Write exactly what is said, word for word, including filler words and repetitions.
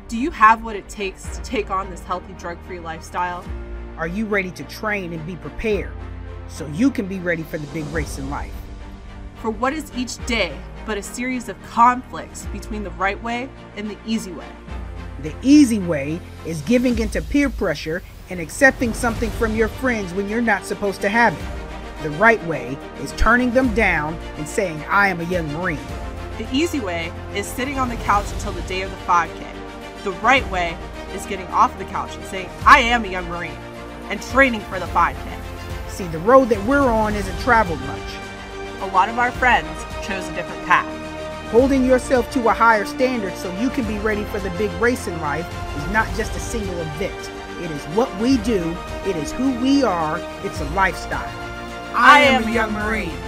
Do you have what it takes to take on this healthy, drug-free lifestyle? Are you ready to train and be prepared so you can be ready for the big race in life? For what is each day but a series of conflicts between the right way and the easy way? The easy way is giving into peer pressure and accepting something from your friends when you're not supposed to have it. The right way is turning them down and saying, I am a young Marine. The easy way is sitting on the couch until the day of the five K. The right way is getting off the couch and saying, I am a young Marine, and training for the five K. See, the road that we're on isn't traveled much. A lot of our friends chose a different path. Holding yourself to a higher standard so you can be ready for the big race in life is not just a single event. It is what we do. It is who we are. It's a lifestyle. I am a young Marine.